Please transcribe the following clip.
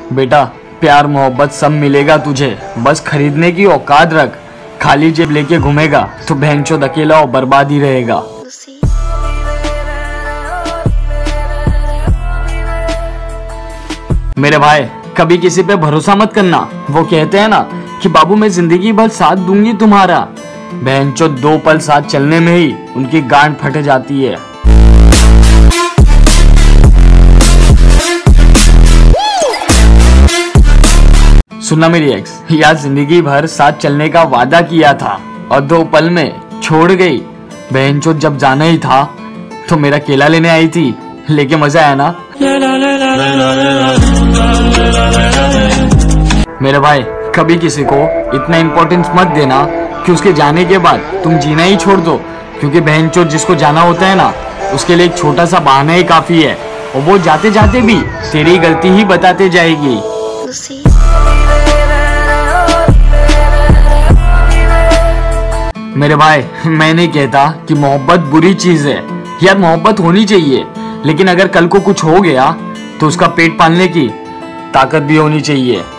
बेटा प्यार मोहब्बत सब मिलेगा तुझे, बस खरीदने की औकात रख। खाली जेब लेके घूमेगा तो बहनचोद अकेला और बर्बाद ही रहेगा। मेरे भाई कभी किसी पे भरोसा मत करना। वो कहते हैं ना कि बाबू मैं जिंदगी भर साथ दूंगी तुम्हारा, बहनचोद 2 पल साथ चलने में ही उनकी गांड फट जाती है। सुनना मेरी एक्स, यार जिंदगी भर साथ चलने का वादा किया था और 2 पल में छोड़ गई। बहनचोद जब जाना ही था तो मेरा केला लेने आई थी, लेके मजा आया ना। मेरे भाई कभी किसी को इतना इम्पोर्टेंस मत देना कि उसके जाने के बाद तुम जीना ही छोड़ दो, क्योंकि बहनचोद जिसको जाना होता है ना उसके लिए एक छोटा सा बहाना ही काफी है, और वो जाते जाते भी तेरी गलती ही बताते जाएगी। मेरे भाई मैं नहीं कहता कि मोहब्बत बुरी चीज है, यार मोहब्बत होनी चाहिए, लेकिन अगर कल को कुछ हो गया तो उसका पेट पालने की ताकत भी होनी चाहिए।